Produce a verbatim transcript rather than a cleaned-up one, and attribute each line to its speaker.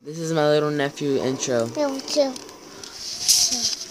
Speaker 1: This is my little nephew intro.
Speaker 2: Me too.